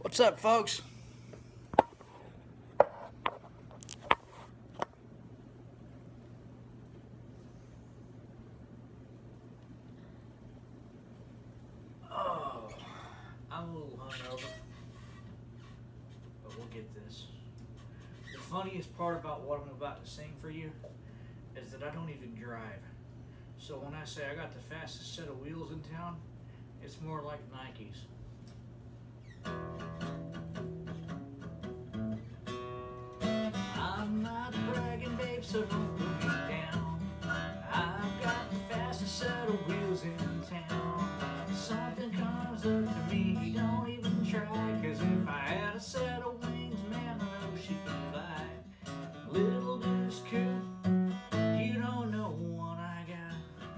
What's up, folks? Oh, I'm a little hungover, but we'll get this. The funniest part about what I'm about to sing for you is that I don't even drive. So when I say I got the fastest set of wheels in town, it's more like Nikes. I'm not bragging, babe, so don't put me down. I've got the fastest set of wheels in town. Something comes up to me, don't even try, 'cause if I had a set of wings, man, I know she can fly. Little Deuce Coupe, you don't know what I got.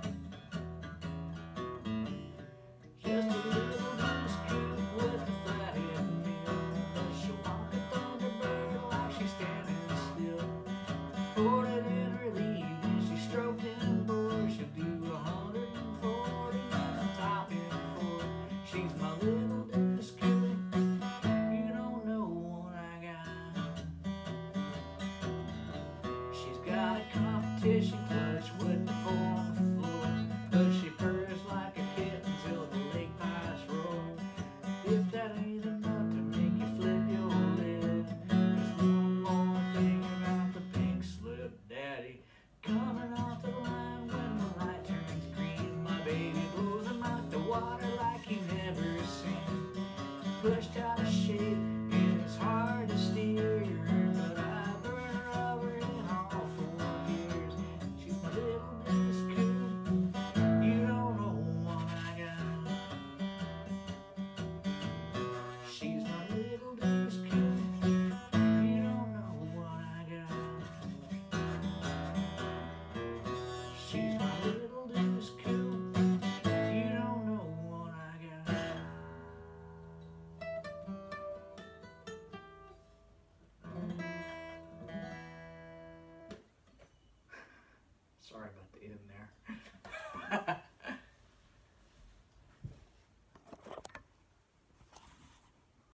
Just a little Deuce Coupe with a flathead mill, but she'll walk a thunderbird like she's standing still. Put it in her lead when she's stroking board, she'll do 140 and a top end for. She's my little Deuce Coupe, you don't know what I got. She's got a competition clutch with the foot on the floor, but she purrs like a kitten till the leg pipes roll. If that ain't enough to make you flip your lid, there's one more thing about the pink slip, daddy. Coming off the line when the light turns green, my baby blows him out the water like he never seen. Pushed out of shape and it's hard to steer, but I burn her over in all 4 gears. She's my little Deuce Coupe, you don't know what I got. She's my little Deuce Coupe, you don't know what I got. She's my little Deuce Coupe, you don't know what I got. Sorry about the end there.